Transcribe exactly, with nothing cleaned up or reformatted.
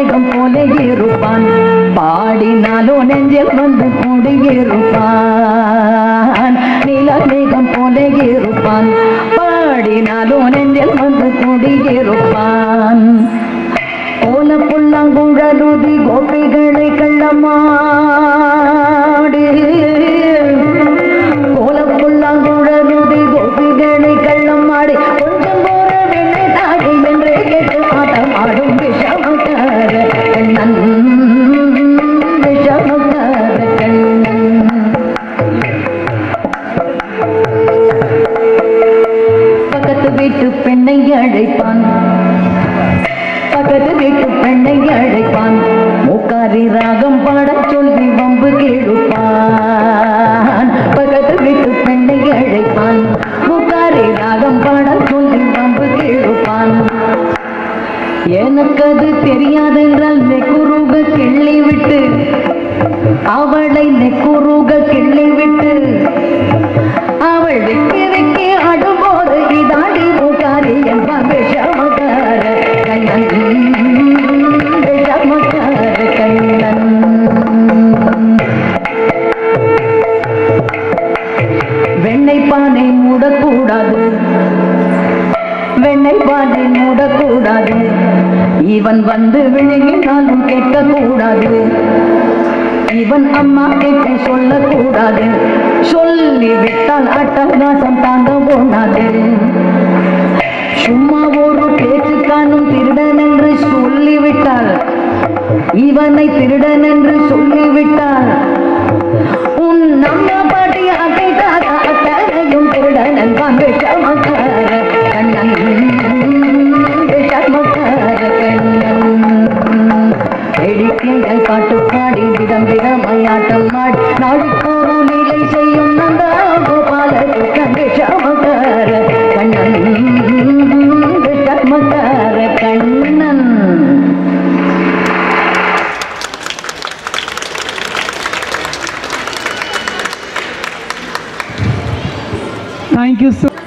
நிலமேகம் போல இருப்பான் பாடினாலோ நெஞ்சில் வந்து குடியிருப்பான் நிலமேகம் போல இருப்பான் பாடினாலோ நெஞ்சில் வந்து குடியிருப்பான் கோல புல்லாங்குழலுதி கோபிகளை கள்ளமாடி கோல புல்லாங்குழலுதி கோபிகளை கள்ளமாடி கொஞ்சம் போற வெள்ளை தாடி என்று கேட்டு ஆட்டமாடும் விஷமக்கார கண்ணன் விஷமக்கார கண்ணன் பக்கத்து வீட்டு பெண்ணை அழைப்பான் பக்கத்து வீட்டு பெண்ணை அழைப்பான் மூக்காரி ராகம் பாட சொல்லி வம்பு கேளுப்பான் பக்கத்து வீட்டு பெண்ணை அழைப்பான் மூக்காரி ராகம் பாட சொல்லி வம்பு கேளுப்பான் எனக்கு அது தெரியாதென்றால் நெக்குருக கிள்ளி விட்டு அவளை நெக்குருக கிள்ளி விட்டு அவள் விக்கி விக்கி அடும்போது இதாடி மூக்காரி என்பான் விஷமக்கார கண்ணன் விஷமக்கார கண்ணன் வெண்ணெய் பானை மூடக்கூடாது வெண்ணெய் பானை மூடக்கூடாது இவன் வந்து விழுங்கினாலும் கேட்கக்கூடாது இவன் அம்மா கேட்டு சொல்லக்கூடாது சொல்லி விட்டால் அட்டகாசம் தாங்க போனாது சும்மா ஒரு பேச்சுக்கானும் திருடன் என்று சொல்லிவிட்டால் இவனை திருடன் என்று சொல்லிவிட்டால் உன் அம்மா பாட்டி அகைக்காக அத்தனையும் திருடன் என்பான் விஷமக்கார கண்ணன் விஷமக்கார கண்ணன் வேடிக்கைகள் பாட்டு பாடி விதம் விதமாயாட்டம் ஆடி நாடிக்கோரு நிலை செய்யும் Nanda Gopala Vishamakkara Kannan Vishamakkara Kannan. Thank you so